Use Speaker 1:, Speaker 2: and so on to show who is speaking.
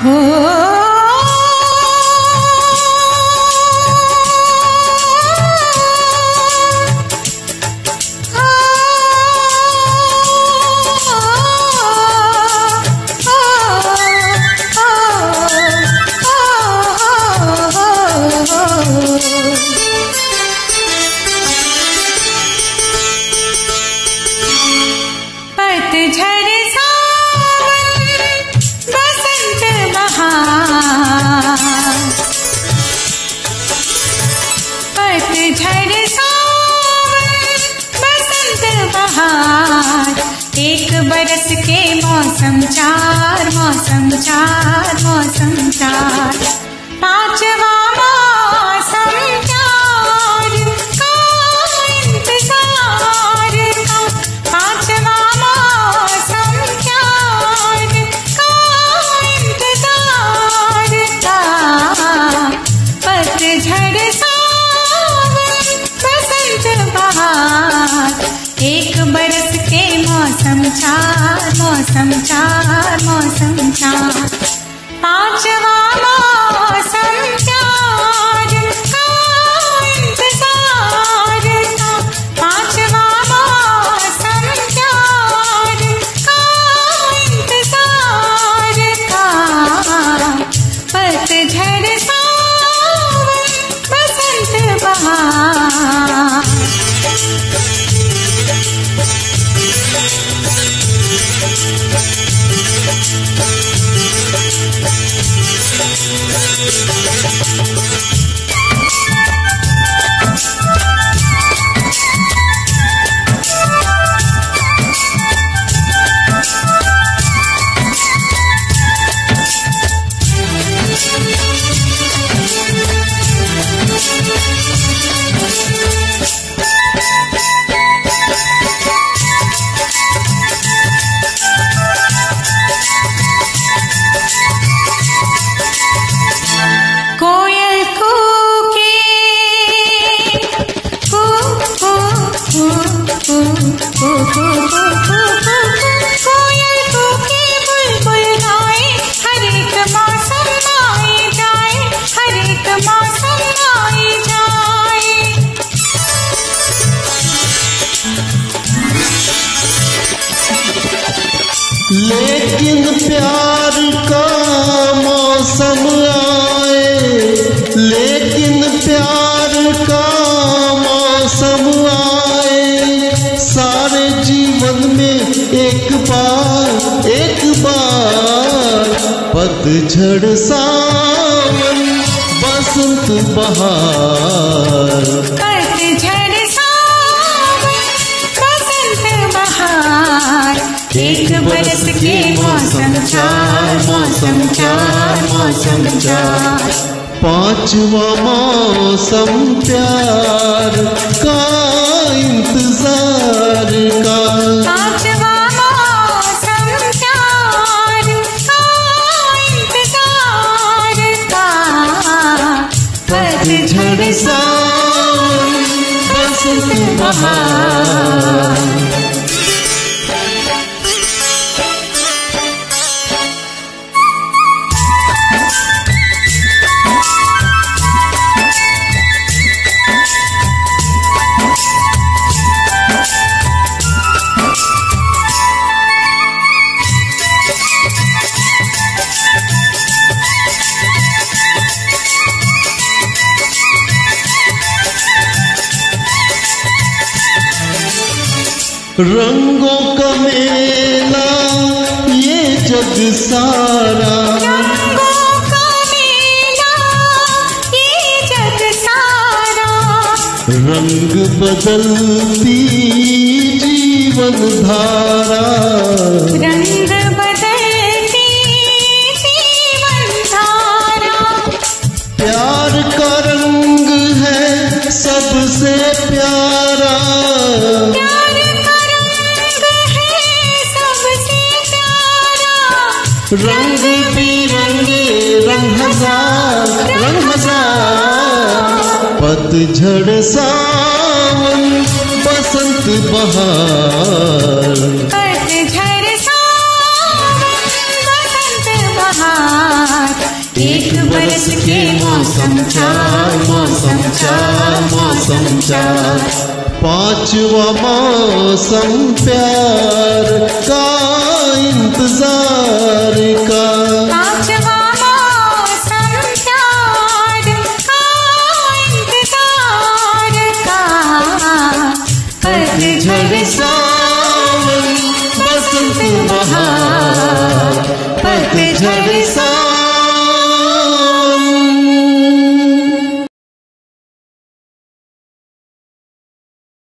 Speaker 1: एक बरस के मौसम चार, मौसम चार, मौसम चार। पांचवा मौसम प्यार का इंतजार का, पांचवा मौसम प्यार का इंतजार का। पतझड़ सावन बसंत बहार, एक बरस के मौसम चार, मौसम चार, मौसम चार। पांचवा मौसम प्यार का इंतजार का, पांचवा मौसम प्यार का इंतजार का। पतझड़ सावन बसंत बहार। कोयल कूके बुलबुल गाए, हर एक मौसम आए जाए, हर एक मौसम आए जाए।
Speaker 2: लेकिन प्यार का मौसम आए, लेकिन प्यार का मौसम आए। सारे जीवन में एक बार पतझड़ सावन बसंत बहार।
Speaker 1: पतझड़ सावन बसंत बहार, एक बरस के मौसम चार, मौसम चार, मौसम चार।
Speaker 2: पांचवा मौसम प्यार का इंतजार का,
Speaker 1: पांचवा मौसम प्यार का इंतजार का। पतझड़
Speaker 2: सावन बसंत बहार। रंगों का मेला ये जग सारा,
Speaker 1: रंगों का मेला ये जग सारा।
Speaker 2: रंग बदलती जीवन धारा,
Speaker 1: रंग बदलती जीवन धारा।
Speaker 2: प्यार का रंग है सबसे प्यारा, रंग बिरंगे रंग हजार, रंग हजार। पतझड़ सावन बसंत बहार,
Speaker 1: पतझड़ सावन बसंत बहार।
Speaker 2: इसके मौसम चार, मौसम चार, मौसम चार। पांचवा मौसम प्यार का इंतजार का,
Speaker 1: पांचवा मौसम प्यार का इंतजार का।
Speaker 2: पतझड़ सावन बसंत बहार, पतझड़